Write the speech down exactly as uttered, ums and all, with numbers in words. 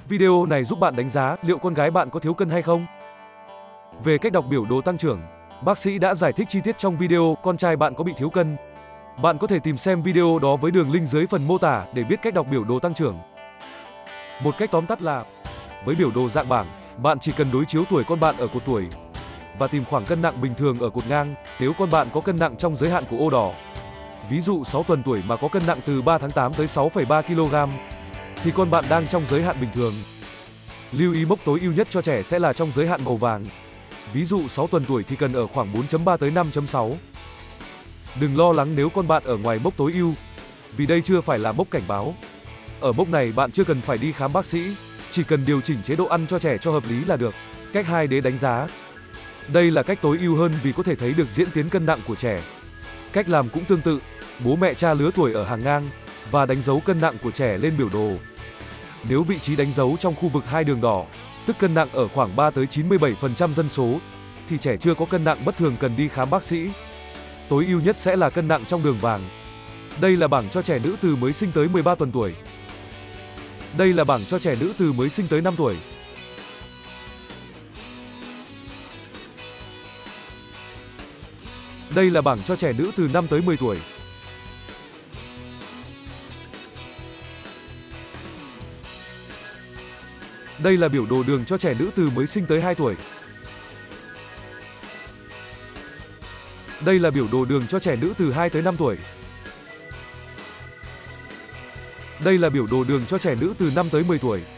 Video này giúp bạn đánh giá liệu con gái bạn có thiếu cân hay không. Về cách đọc biểu đồ tăng trưởng, bác sĩ đã giải thích chi tiết trong video con trai bạn có bị thiếu cân. Bạn có thể tìm xem video đó với đường link dưới phần mô tả để biết cách đọc biểu đồ tăng trưởng. Một cách tóm tắt là, với biểu đồ dạng bảng, bạn chỉ cần đối chiếu tuổi con bạn ở cột tuổi và tìm khoảng cân nặng bình thường ở cột ngang. Nếu con bạn có cân nặng trong giới hạn của ô đỏ, ví dụ sáu tuần tuổi mà có cân nặng từ ba tháng tám tới sáu phẩy ba ki lô gam, thì con bạn đang trong giới hạn bình thường. Lưu ý mốc tối ưu nhất cho trẻ sẽ là trong giới hạn màu vàng. Ví dụ sáu tuần tuổi thì cần ở khoảng bốn phẩy ba tới năm phẩy sáu. Đừng lo lắng nếu con bạn ở ngoài mốc tối ưu, vì đây chưa phải là mốc cảnh báo. Ở mốc này bạn chưa cần phải đi khám bác sĩ, chỉ cần điều chỉnh chế độ ăn cho trẻ cho hợp lý là được. Cách hai để đánh giá. Đây là cách tối ưu hơn vì có thể thấy được diễn tiến cân nặng của trẻ. Cách làm cũng tương tự, bố mẹ tra lứa tuổi ở hàng ngang và đánh dấu cân nặng của trẻ lên biểu đồ. Nếu vị trí đánh dấu trong khu vực hai đường đỏ, tức cân nặng ở khoảng ba tới chín mươi bảy phần trăm dân số, thì trẻ chưa có cân nặng bất thường cần đi khám bác sĩ. Tối ưu nhất sẽ là cân nặng trong đường vàng. Đây là bảng cho trẻ nữ từ mới sinh tới mười ba tuần tuổi. Đây là bảng cho trẻ nữ từ mới sinh tới năm tuổi. Đây là bảng cho trẻ nữ từ năm tới mười tuổi. Đây là biểu đồ đường cho trẻ nữ từ mới sinh tới hai tuổi. Đây là biểu đồ đường cho trẻ nữ từ hai tới năm tuổi. Đây là biểu đồ đường cho trẻ nữ từ năm tới mười tuổi.